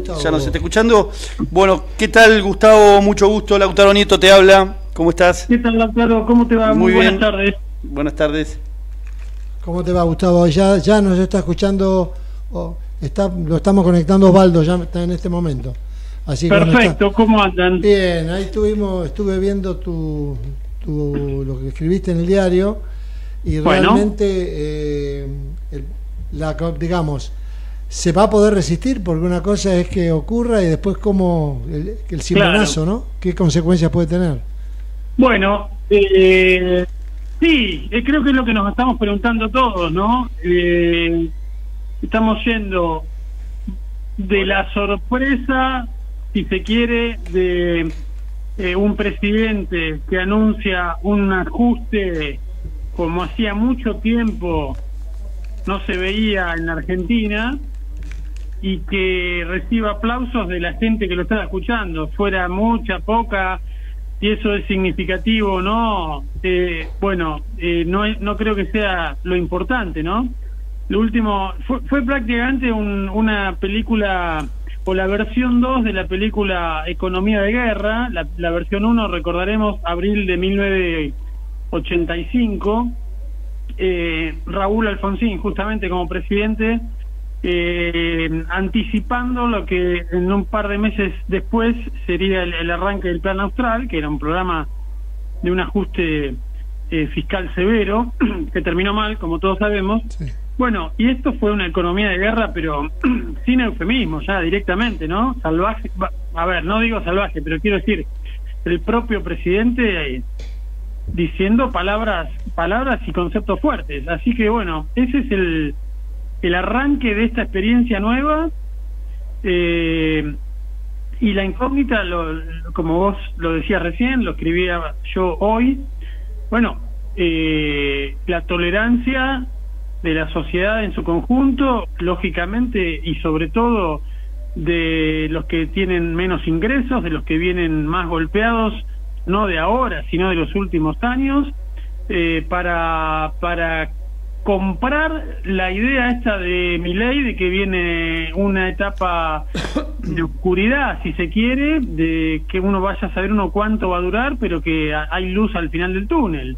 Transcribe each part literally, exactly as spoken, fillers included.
Gustavo. Ya nos está escuchando. Bueno, ¿qué tal, Gustavo? Mucho gusto. Lautaro Nieto te habla. ¿Cómo estás? ¿Qué tal, Lautaro? ¿Cómo te va? Muy, Muy buenas bien. tardes. Buenas tardes. ¿Cómo te va, Gustavo? Ya, ya nos está escuchando, oh, está, lo estamos conectando Osvaldo ya está en este momento. Así Perfecto, está... ¿cómo andan? Bien, ahí estuvimos, estuve viendo tu, tu, lo que escribiste en el diario y bueno. realmente, eh, el, la, digamos, se va a poder resistir porque una cosa es que ocurra y después como el, el cimbronazo, claro. ¿no? ¿Qué consecuencias puede tener? Bueno, eh, sí, eh, creo que es lo que nos estamos preguntando todos, ¿no? Eh, estamos yendo de la sorpresa, si se quiere, de eh, un presidente que anuncia un ajuste como hacía mucho tiempo no se veía en Argentina, y que reciba aplausos de la gente que lo está escuchando, fuera mucha, poca, si eso es significativo o no, eh, bueno, eh, no, no creo que sea lo importante, ¿no? Lo último, fue, fue prácticamente un, una película, o la versión dos de la película Economía de Guerra. La, la versión uno, recordaremos, abril de mil novecientos ochenta y cinco, eh, Raúl Alfonsín, justamente como presidente, eh, anticipando lo que en un par de meses después sería el, el arranque del Plan Austral, que era un programa de un ajuste eh, fiscal severo, que terminó mal, como todos sabemos. Sí. Bueno, y esto fue una economía de guerra, pero sin eufemismo, ya directamente, ¿no? Salvaje, a ver, no digo salvaje, pero quiero decir, el propio presidente eh, diciendo palabras, palabras y conceptos fuertes. Así que bueno, ese es el, el arranque de esta experiencia nueva, eh, y la incógnita, lo, como vos lo decías recién, lo escribía yo hoy, bueno, eh, la tolerancia de la sociedad en su conjunto, lógicamente, y sobre todo de los que tienen menos ingresos, de los que vienen más golpeados, no de ahora, sino de los últimos años, eh, para para comprar la idea esta de Milei de que viene una etapa de oscuridad, si se quiere, de que uno vaya a saber uno cuánto va a durar, pero que hay luz al final del túnel.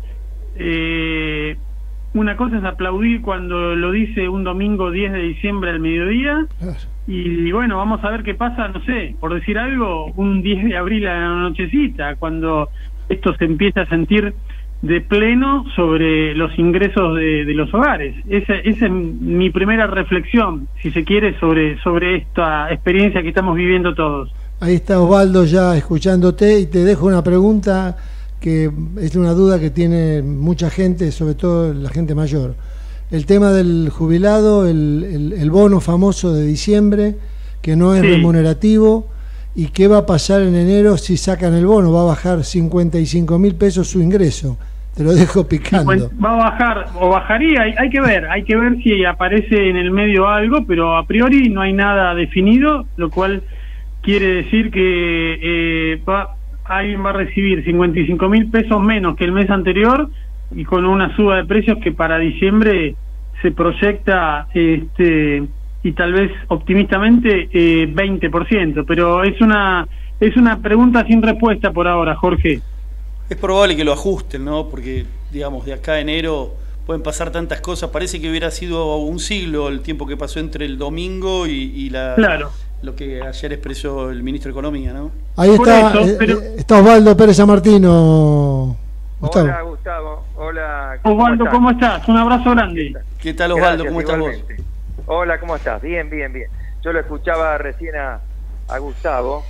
Eh, una cosa es aplaudir cuando lo dice un domingo diez de diciembre al mediodía, y, y bueno, vamos a ver qué pasa, no sé, por decir algo, un diez de abril a la nochecita, cuando esto se empieza a sentir de pleno sobre los ingresos de, de los hogares. Esa, esa es mi primera reflexión, si se quiere, sobre, sobre esta experiencia que estamos viviendo todos. Ahí está Osvaldo ya escuchándote, y te dejo una pregunta que es una duda que tiene mucha gente, sobre todo la gente mayor. El tema del jubilado, el, el, el bono famoso de diciembre, que no es sí. remunerativo, y qué va a pasar en enero si sacan el bono. Va a bajar cincuenta y cinco mil pesos su ingreso. Te lo dejo picando. Va a bajar, o bajaría, hay, hay que ver, hay que ver si aparece en el medio algo, pero a priori no hay nada definido, lo cual quiere decir que eh, va, alguien va a recibir cincuenta y cinco mil pesos menos que el mes anterior, y con una suba de precios que para diciembre se proyecta, este y tal vez optimistamente, eh, veinte por ciento, pero es una es una pregunta sin respuesta por ahora, Jorge. Es probable que lo ajusten, ¿no? Porque, digamos, de acá a enero pueden pasar tantas cosas. Parece que hubiera sido un siglo el tiempo que pasó entre el domingo y, y la, claro. lo que ayer expresó el ministro de Economía, ¿no? Ahí está, eso, eh, pero... está Osvaldo Pérez Sanmartino. Gustavo. Hola, Gustavo. Hola. Osvaldo, ¿cómo estás? Un abrazo grande. ¿Qué tal, Osvaldo? Gracias, ¿Cómo estás igualmente. Vos? Hola, ¿cómo estás? Bien, bien, bien. Yo lo escuchaba recién a, a Gustavo,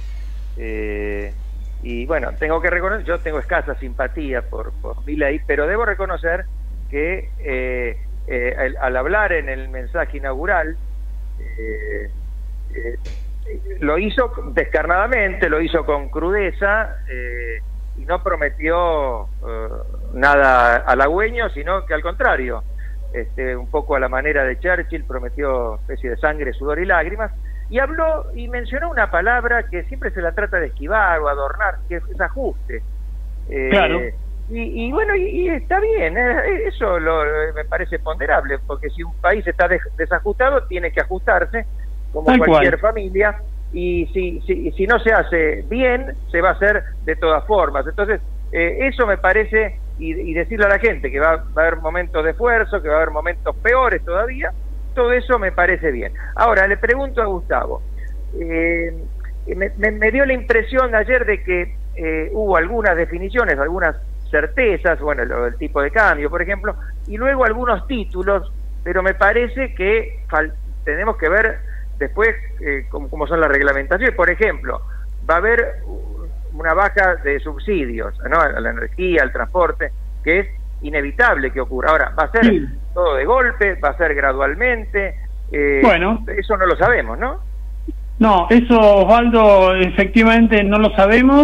eh, y bueno, tengo que reconocer, yo tengo escasa simpatía por, por Milei, pero debo reconocer que eh, eh, al, al hablar en el mensaje inaugural, eh, eh, lo hizo descarnadamente, lo hizo con crudeza, eh, y no prometió eh, nada halagüeño, sino que al contrario, este, un poco a la manera de Churchill, prometió especie de sangre, sudor y lágrimas, y habló y mencionó una palabra que siempre se la trata de esquivar o adornar, que es ajuste. Eh, claro. Y, y bueno, y, y está bien, eh, eso lo, me parece ponderable, porque si un país está des, desajustado, tiene que ajustarse, como Tal cualquier cual. familia, y si, si, si no se hace bien, se va a hacer de todas formas. Entonces, eh, eso me parece, y, y decirle a la gente que va, va a haber momentos de esfuerzo, que va a haber momentos peores todavía, todo eso me parece bien. Ahora, le pregunto a Gustavo, eh, me, me, me dio la impresión ayer de que eh, hubo algunas definiciones, algunas certezas, bueno, lo, el tipo de cambio, por ejemplo, y luego algunos títulos, pero me parece que tenemos que ver después eh, cómo, cómo son las reglamentaciones. Por ejemplo, va a haber una baja de subsidios, ¿no?, a la energía, al transporte, que es inevitable que ocurra. Ahora, ¿va a ser sí. todo de golpe? ¿Va a ser gradualmente? Eh, bueno, eso no lo sabemos, ¿no? No, eso, Osvaldo, efectivamente no lo sabemos.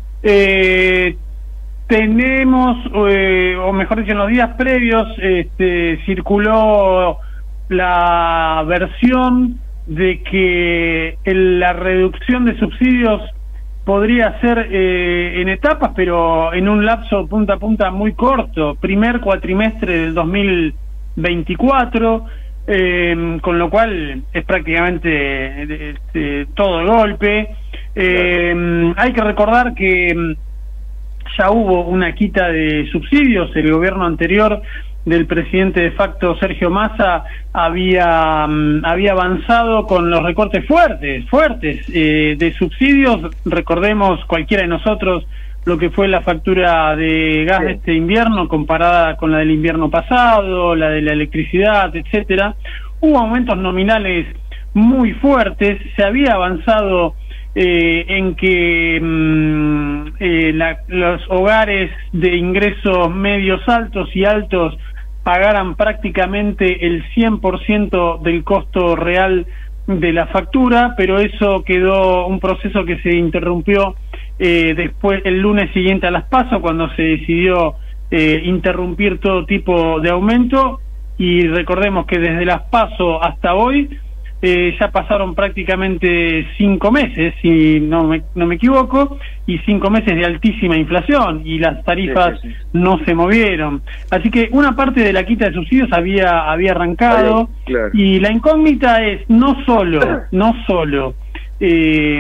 Eh, tenemos, eh, o mejor dicho, en los días previos este, circuló la versión de que el, la reducción de subsidios podría ser eh, en etapas, pero en un lapso punta a punta muy corto, primer cuatrimestre del dos mil veinticuatro, eh, con lo cual es prácticamente de, de, todo de golpe. Eh, claro. Hay que recordar que ya hubo una quita de subsidios. El gobierno anterior del presidente de facto Sergio Massa había um, había avanzado con los recortes fuertes, fuertes eh, de subsidios. Recordemos cualquiera de nosotros lo que fue la factura de gas de este invierno comparada con la del invierno pasado, la de la electricidad, etcétera. Hubo aumentos nominales muy fuertes. Se había avanzado eh, en que mmm, eh, la, los hogares de ingresos medios altos y altos pagaran prácticamente el cien por ciento del costo real de la factura, pero eso quedó un proceso que se interrumpió eh, después el lunes siguiente a las PASO, cuando se decidió eh, interrumpir todo tipo de aumento. Y recordemos que desde las PASO hasta hoy eh, ya pasaron prácticamente cinco meses, si no me, no me equivoco, y cinco meses de altísima inflación, y las tarifas sí, sí, sí. no se movieron. Así que una parte de la quita de subsidios había había arrancado, claro. Y la incógnita es no solo, no solo eh,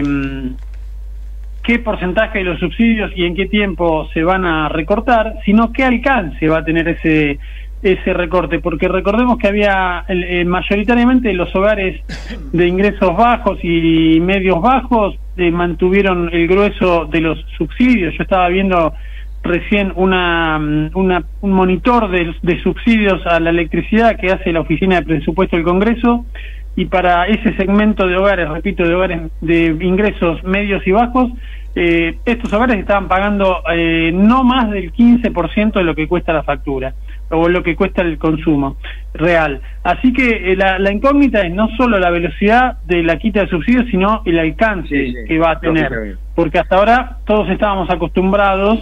qué porcentaje de los subsidios y en qué tiempo se van a recortar, sino qué alcance va a tener ese ese recorte, porque recordemos que había eh, mayoritariamente los hogares de ingresos bajos y medios bajos eh, mantuvieron el grueso de los subsidios. Yo estaba viendo recién una, una un monitor de, de subsidios a la electricidad que hace la Oficina de Presupuesto del Congreso, y para ese segmento de hogares, repito, de hogares de ingresos medios y bajos, eh, estos hogares estaban pagando eh, no más del quince por ciento de lo que cuesta la factura, o lo que cuesta el consumo real. Así que eh, la, la incógnita es no solo la velocidad de la quita de subsidios, sino el alcance sí, sí, que va a tener, porque hasta ahora todos estábamos acostumbrados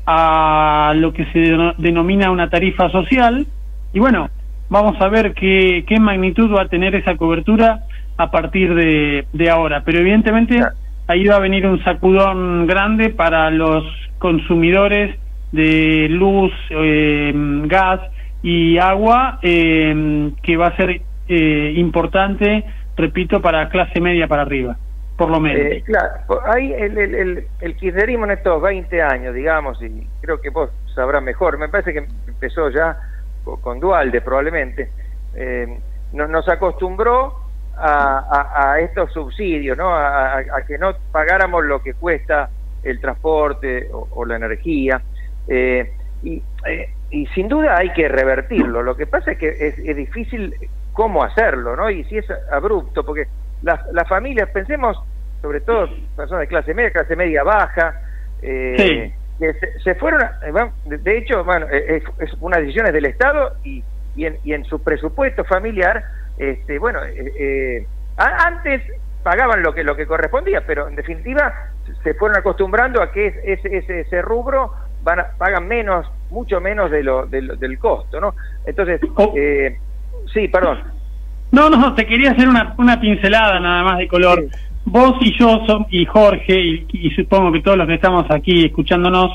a lo que se denomina una tarifa social, y bueno, vamos a ver qué, qué magnitud va a tener esa cobertura a partir de, de ahora, pero evidentemente ahí va a venir un sacudón grande para los consumidores de luz, eh, gas y agua, eh, que va a ser eh, importante, repito, para clase media para arriba, por lo menos. Eh, claro, ahí el, el, el, el kirchnerismo en estos veinte años, digamos, y creo que vos sabrás mejor, me parece que empezó ya con Dualde probablemente, eh, no, nos acostumbró a, a, a estos subsidios, ¿no? A, a, a que no pagáramos lo que cuesta el transporte o, o la energía. Eh, y, eh, y sin duda hay que revertirlo. Lo que pasa es que es, es difícil cómo hacerlo, ¿no? Y si es abrupto, porque las, las familias, pensemos sobre todo personas de clase media, clase media baja, eh, sí. que se, se fueron, a, de, de hecho, bueno, es, es unas decisiones del Estado y, y, en, y en su presupuesto familiar, este, bueno, eh, eh, a, antes pagaban lo que lo que correspondía, pero en definitiva se fueron acostumbrando a que ese, ese, ese rubro van a, pagan menos, mucho menos de lo, de lo, del costo, ¿no? Entonces, oh. eh, sí, perdón. No, no, te quería hacer una, una pincelada nada más de color. Sí. Vos y yo, son, y Jorge, y, y supongo que todos los que estamos aquí escuchándonos,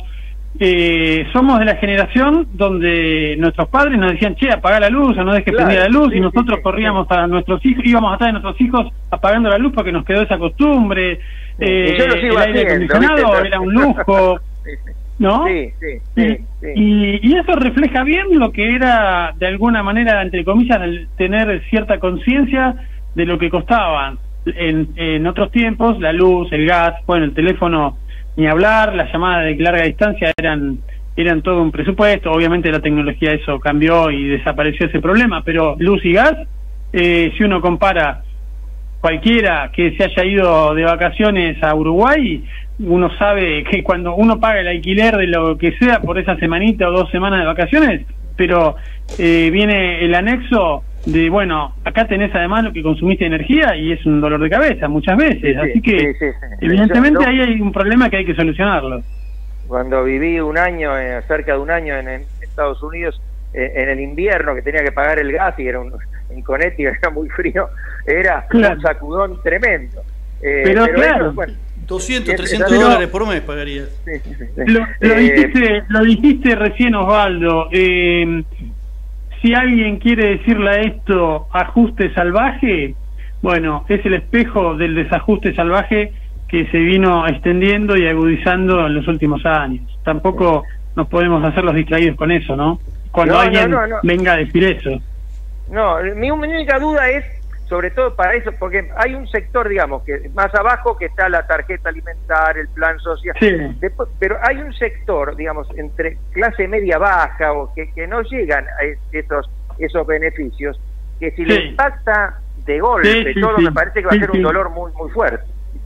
eh, somos de la generación donde nuestros padres nos decían, che, apaga la luz o no dejes Claro, prendida la luz, sí, y nosotros sí, sí, corríamos sí. a nuestros hijos, íbamos atrás de nuestros hijos apagando la luz porque nos quedó esa costumbre. Eh, Y yo lo sigo el aire haciendo, acondicionado ¿viste? era un lujo, Sí, sí. ¿no? Sí, sí, sí, sí. Y, y eso refleja bien lo que era, de alguna manera, entre comillas, el tener cierta conciencia de lo que costaban en, en otros tiempos, la luz, el gas, bueno, el teléfono, ni hablar, las llamadas de larga distancia eran eran todo un presupuesto. Obviamente la tecnología eso cambió y desapareció ese problema, pero luz y gas, eh, si uno compara cualquiera que se haya ido de vacaciones a Uruguay, uno sabe que cuando uno paga el alquiler de lo que sea por esa semanita o dos semanas de vacaciones, pero eh, viene el anexo de, bueno, acá tenés además lo que consumiste energía y es un dolor de cabeza muchas veces, Sí, así que sí, sí, sí. evidentemente Yo- yo- ahí hay un problema que hay que solucionarlo. Cuando viví un año, eh, cerca de un año en, en Estados Unidos, eh, en el invierno, que tenía que pagar el gas y era un, en Connecticut era muy frío, era Claro. un sacudón tremendo. Eh, Pero claro. eso, bueno, doscientos, Es- trescientos pero- dólares por mes pagarías. sí, sí, sí. Lo, lo Eh, dijiste, lo dijiste recién, Osvaldo. Eh, si alguien quiere decirle a esto ajuste salvaje, bueno, es el espejo del desajuste salvaje que se vino extendiendo y agudizando en los últimos años. Tampoco nos podemos hacer los distraídos con eso, ¿no? Cuando No, no, alguien no, no. venga a decir eso. No, mi única duda es, sobre todo para eso, porque hay un sector, digamos, que más abajo que está la tarjeta alimentaria, el plan social, Sí. Después, pero hay un sector, digamos, entre clase media baja o que, que no llegan a es- esos esos beneficios, que si Sí. le impacta de golpe Sí, sí, todo, sí. me parece que va Sí, a ser sí. un dolor muy muy fuerte.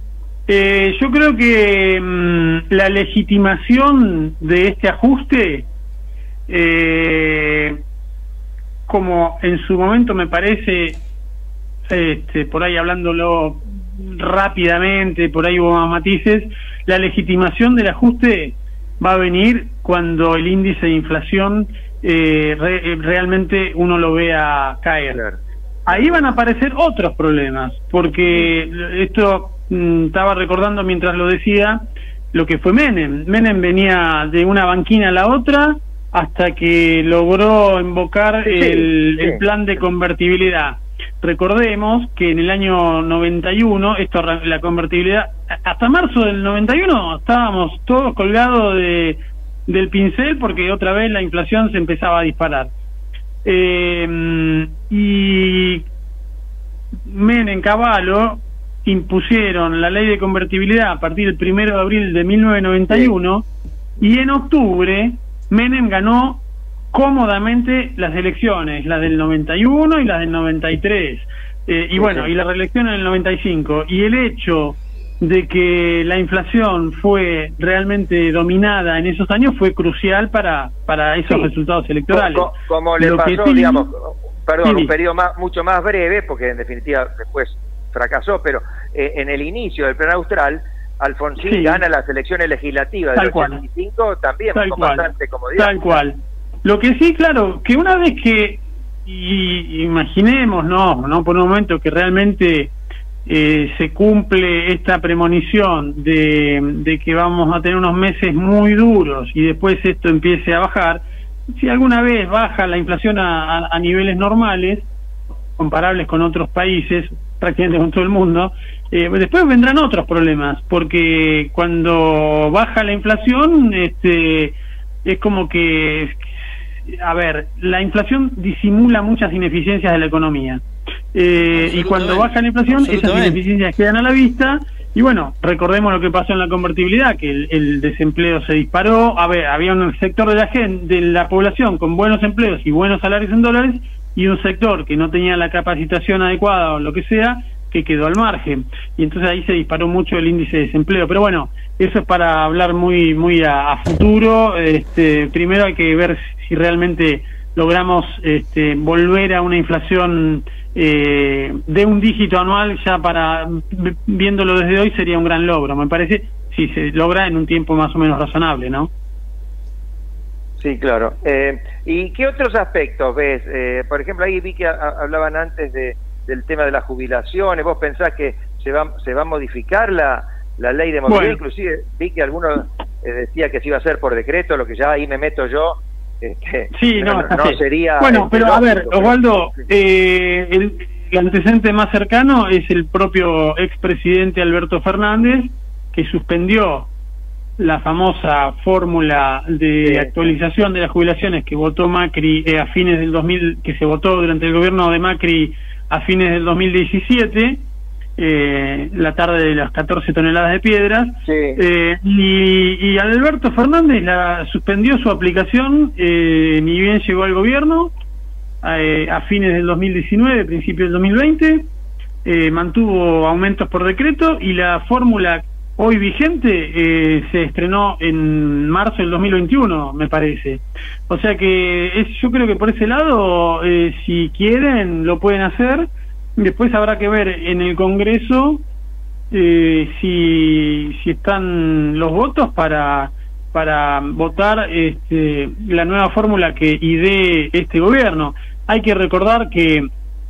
Eh, yo creo que mm, la legitimación de este ajuste, eh, como en su momento me parece, este, por ahí hablándolo rápidamente, por ahí hubo más matices, la legitimación del ajuste va a venir cuando el índice de inflación eh, re- realmente uno lo vea caer. Claro. Ahí van a aparecer otros problemas, porque esto mm, estaba recordando mientras lo decía, lo que fue Menem. Menem venía de una banquina a la otra hasta que logró invocar Sí, el, sí. el plan de convertibilidad. Recordemos que en el año noventa y uno, esto arran- la convertibilidad, hasta marzo del noventa y uno estábamos todos colgados de, del pincel porque otra vez la inflación se empezaba a disparar. Eh, y Menem, Cavallo impusieron la ley de convertibilidad a partir del primero de abril de mil novecientos noventa y uno, y en octubre Menem ganó cómodamente las elecciones, las del noventa y uno y las del noventa y tres, eh, y Sí, bueno, sí. y la reelección en el noventa y cinco, y el hecho de que la inflación fue realmente dominada en esos años fue crucial para para esos Sí. resultados electorales. Co- co- como le Lo que pasó, sí- digamos, perdón, Sí. un periodo más, mucho más breve, porque en definitiva después fracasó, pero eh, en el inicio del plan austral, Alfonsín Sí. gana las elecciones legislativas Tal del cual. ochenta y cinco también Tal con cual. bastante comodidad. Tal cual. Lo que sí, claro, que una vez que, y, imaginemos, no, no por un momento que realmente eh, se cumple esta premonición de, de que vamos a tener unos meses muy duros y después esto empiece a bajar, si alguna vez baja la inflación a, a, a niveles normales, comparables con otros países, prácticamente con todo el mundo, eh, después vendrán otros problemas, porque cuando baja la inflación, este, es como que, a ver, la inflación disimula muchas ineficiencias de la economía, eh, y cuando baja la inflación, esas Absolutamente. ineficiencias quedan a la vista. Y bueno, recordemos lo que pasó en la convertibilidad, que el, el desempleo se disparó. A ver, había un sector de la gente, de la población con buenos empleos y buenos salarios en dólares, y un sector que no tenía la capacitación adecuada o lo que sea, que quedó al margen. Y entonces ahí se disparó mucho el índice de desempleo. Pero bueno, eso es para hablar muy muy a, a futuro. Este, primero hay que ver si realmente logramos este, volver a una inflación eh, de un dígito anual. Ya para, viéndolo desde hoy, sería un gran logro, me parece, si se logra en un tiempo más o menos razonable, ¿no? Sí, claro. Eh, ¿Y qué otros aspectos ves? Eh, por ejemplo, ahí vi que a, a- hablaban antes de, del tema de las jubilaciones. ¿Vos pensás que se va, se va a modificar la, la ley de movilidad? Bueno. Inclusive vi que algunos eh, decía que se iba a hacer por decreto, lo que ya ahí me meto yo. Este, sí, no, no, no sería... Bueno, este, pero lógico, a ver, pero... Osvaldo, eh, el, el antecedente más cercano es el propio expresidente Alberto Fernández, que suspendió la famosa fórmula de Sí. actualización de las jubilaciones que votó Macri eh, a fines del dos mil, que se votó durante el gobierno de Macri a fines del dos mil diecisiete, eh, la tarde de las catorce toneladas de piedras, Sí. eh, y, y Alberto Fernández la suspendió su aplicación, eh, ni bien llegó al gobierno, eh, a fines del dos mil diecinueve, principios del dos mil veinte, eh, mantuvo aumentos por decreto, y la fórmula hoy vigente eh, se estrenó en marzo del dos mil veintiuno, me parece. O sea que es, yo creo que por ese lado, eh, si quieren, lo pueden hacer. Después habrá que ver en el Congreso eh, si, si están los votos para para votar este, la nueva fórmula que idee este gobierno. Hay que recordar que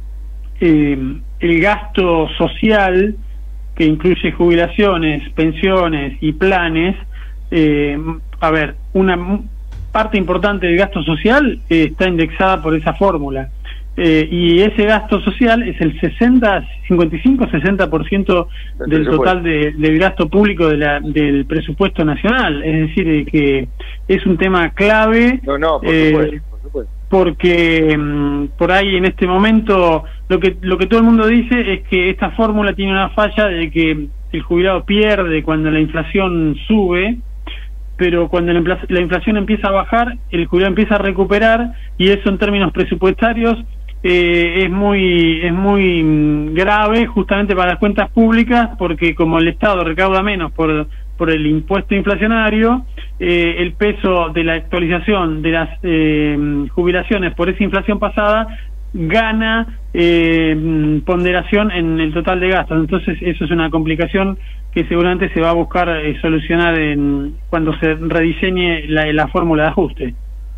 eh, el gasto social, que incluye jubilaciones, pensiones y planes, eh, a ver, una parte importante del gasto social eh, está indexada por esa fórmula. Eh, y ese gasto social es el sesenta, cincuenta y cinco, sesenta por ciento del total de, del gasto público de la, del presupuesto nacional. Es decir, eh, que es un tema clave. No, no, por eh, supuesto, por supuesto. Porque mmm, por ahí en este momento lo que lo que todo el mundo dice es que esta fórmula tiene una falla de que el jubilado pierde cuando la inflación sube, pero cuando la, la inflación empieza a bajar, el jubilado empieza a recuperar, y eso en términos presupuestarios eh, es muy es muy grave justamente para las cuentas públicas, porque como el Estado recauda menos por por el impuesto inflacionario, eh, el peso de la actualización de las eh, jubilaciones por esa inflación pasada gana eh, ponderación en el total de gastos. Entonces eso es una complicación que seguramente se va a buscar eh, solucionar en, cuando se rediseñe la, la fórmula de ajuste.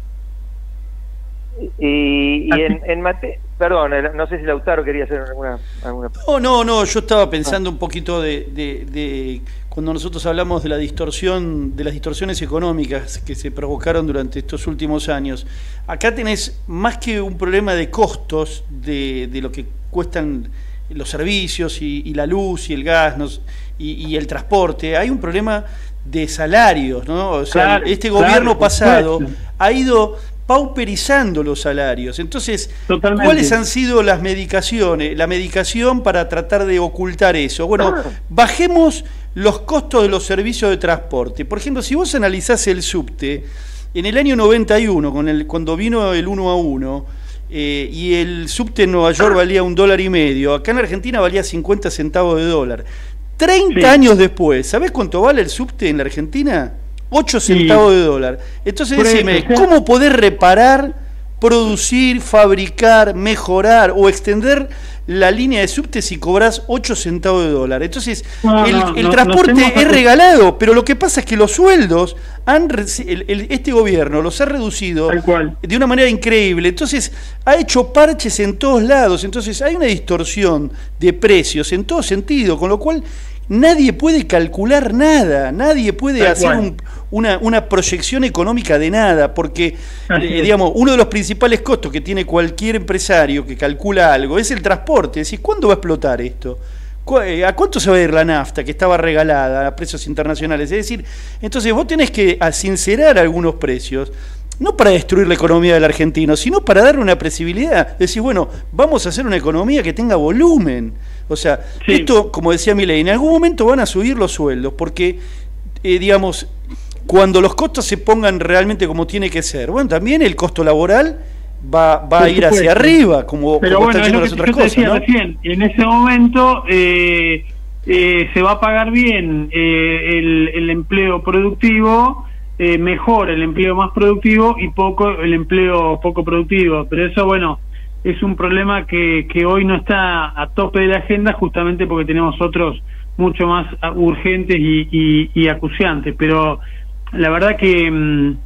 Y, y en, en mate... Perdón, no sé si Lautaro quería hacer alguna... alguna... No, no, no, yo estaba pensando un poquito de, de, de cuando nosotros hablamos de la distorsión, de las distorsiones económicas que se provocaron durante estos últimos años. Acá tenés más que un problema de costos de, de lo que cuestan los servicios y, y la luz y el gas nos, y, y el transporte, hay un problema de salarios, ¿no? O sea, claro, este gobierno claro, pasado supuesto. ha ido pauperizando los salarios. Entonces, Totalmente. ¿cuáles han sido las medicaciones? La medicación para tratar de ocultar eso. Bueno, bajemos los costos de los servicios de transporte. Por ejemplo, si vos analizás el subte, en el año noventa y uno, con el, cuando vino el uno a uno, eh, y el subte en Nueva York valía un dólar y medio, acá en Argentina valía cincuenta centavos de dólar. treinta sí. años después, ¿sabés cuánto vale el subte en la Argentina? ocho centavos sí. de dólar. Entonces decime, ¿cómo poder reparar, producir, fabricar, mejorar o extender la línea de subte si cobras ocho centavos de dólar? Entonces, no, el, no, el no, transporte no es regalado, pero lo que pasa es que los sueldos, han el, el, este gobierno los ha reducido de una manera increíble. Entonces, ha hecho parches en todos lados. Entonces, hay una distorsión de precios en todo sentido, con lo cual nadie puede calcular nada, nadie puede Tal hacer un, una, una proyección económica de nada, porque eh, digamos, uno de los principales costos que tiene cualquier empresario que calcula algo es el transporte. Es decir, ¿cuándo va a explotar esto? ¿A cuánto se va a ir la nafta que estaba regalada a precios internacionales? Es decir, entonces vos tenés que sincerar algunos precios, no para destruir la economía del argentino, sino para darle una previsibilidad. Es decir, bueno, vamos a hacer una economía que tenga volumen. O sea, sí. esto, como decía Milei, en algún momento van a subir los sueldos, porque, eh, digamos, cuando los costos se pongan realmente como tiene que ser, bueno, también el costo laboral va, va a ir hacia arriba, como, Pero como bueno, están yendo las otras cosas, ¿no? Recién, en ese momento eh, eh, se va a pagar bien eh, el, el empleo productivo, eh, mejor el empleo más productivo y poco el empleo poco productivo. Pero eso, bueno, es un problema que, que hoy no está a tope de la agenda, justamente porque tenemos otros mucho más urgentes y, y, y acuciantes. Pero la verdad que mmm,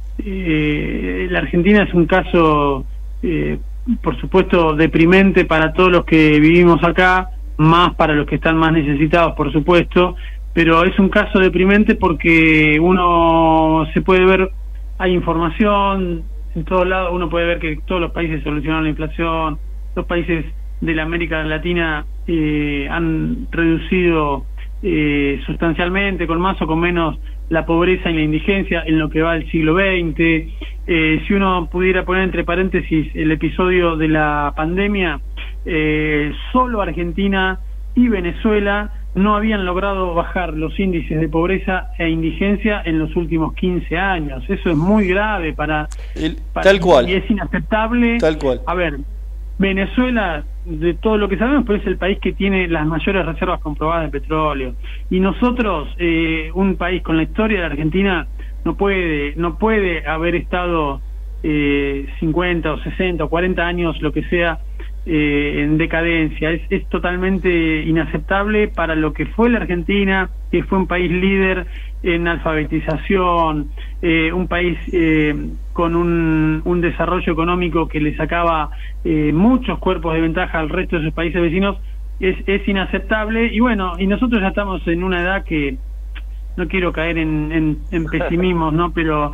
eh, la Argentina es un caso, eh, por supuesto, deprimente para todos los que vivimos acá, más para los que están más necesitados, por supuesto, pero es un caso deprimente porque uno se puede ver, hay información en todos lados, uno puede ver que todos los países solucionaron la inflación, los países de la América Latina eh, han reducido eh, sustancialmente, con más o con menos, la pobreza y la indigencia en lo que va del siglo veinte. Eh, si uno pudiera poner entre paréntesis el episodio de la pandemia, eh, solo Argentina y Venezuela no habían logrado bajar los índices de pobreza e indigencia en los últimos quince años. Eso es muy grave para... El, para tal cual. Y es inaceptable. Tal cual. A ver, Venezuela, de todo lo que sabemos, pues es el país que tiene las mayores reservas comprobadas de petróleo. Y nosotros, eh, un país con la historia de la Argentina, no puede, no puede haber estado eh, cincuenta o sesenta o cuarenta años, lo que sea, eh, en decadencia. Es, es totalmente inaceptable para lo que fue la Argentina, que fue un país líder en alfabetización, eh, un país eh, con un, un desarrollo económico que le sacaba eh, muchos cuerpos de ventaja al resto de sus países vecinos. Es, es inaceptable. Y bueno, y nosotros ya estamos en una edad que no quiero caer en, en, en pesimismos, ¿no? Pero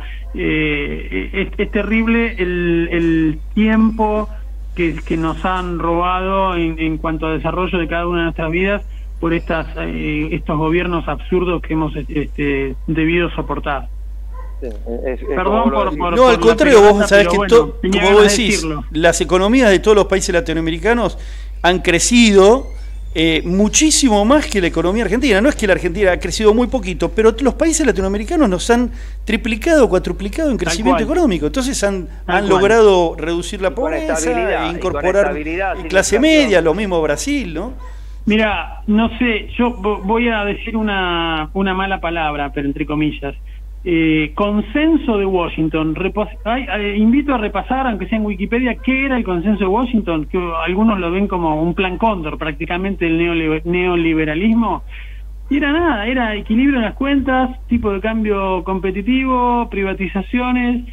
eh, es, es terrible el, el tiempo que, que nos han robado en, en cuanto a desarrollo de cada una de nuestras vidas por estas eh, estos gobiernos absurdos que hemos este, debido soportar. Sí, es, es Perdón por, por... No, por al contrario, pelota, vos sabés que, bueno, to, tenía como vos ganas de decís, decirlo. las economías de todos los países latinoamericanos han crecido eh, muchísimo más que la economía argentina. No es que la Argentina ha crecido muy poquito, pero los países latinoamericanos nos han triplicado, cuatruplicado en crecimiento económico. Entonces han, han logrado reducir la pobreza, e incorporar clase media, lo mismo Brasil, ¿no? Mira, no sé, yo voy a decir una, una mala palabra, pero entre comillas. Eh, consenso de Washington. Repos ay, eh, invito a repasar, aunque sea en Wikipedia, qué era el consenso de Washington, que algunos lo ven como un plan cóndor, prácticamente el neoliber neoliberalismo. Y era nada, era equilibrio en las cuentas, tipo de cambio competitivo, privatizaciones,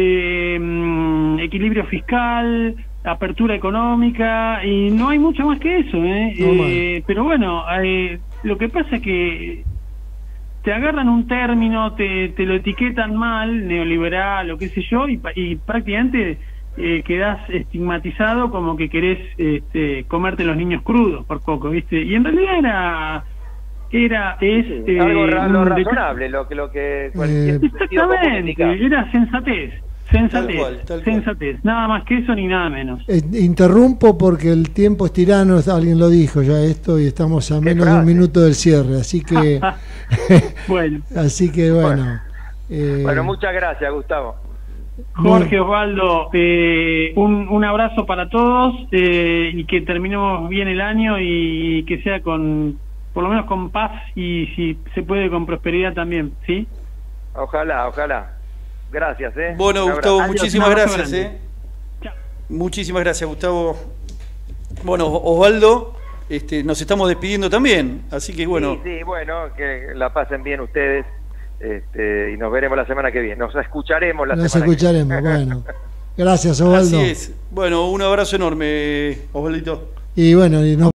eh, equilibrio fiscal, apertura económica, y no hay mucho más que eso, ¿eh? No, eh pero bueno, eh, lo que pasa es que te agarran un término, te, te lo etiquetan mal, neoliberal o qué sé yo, y, y prácticamente eh, quedás estigmatizado como que querés este, comerte los niños crudos por poco, ¿viste? Y en realidad era... era es sí, eh, algo ra lo un razonable, lo que lo que cualquier Eh, exactamente, era sensatez. Sensatez, Tal cual, tal cual. sensatez, nada más que eso ni nada menos. Eh, interrumpo porque el tiempo es tirano, alguien lo dijo ya esto, y estamos a menos de un minuto del cierre, así que bueno, así que bueno. Eh, Bueno, muchas gracias, Gustavo. Jorge, Osvaldo, eh, un, un abrazo para todos, eh, y que terminemos bien el año y que sea con, por lo menos con paz, y si se puede con prosperidad también, ¿sí? Ojalá, ojalá. Gracias, ¿eh? Bueno, Un Gustavo, Adiós, muchísimas un abrazo gracias, grande. ¿eh? Chao. Muchísimas gracias, Gustavo. Bueno, Osvaldo, este, nos estamos despidiendo también, así que bueno. Sí, sí, bueno, que la pasen bien ustedes, este, y nos veremos la semana que viene. Nos escucharemos la nos semana escucharemos, que viene. bueno. Gracias, Osvaldo. Así es. Bueno, un abrazo enorme, Osvaldito. Y bueno, y nos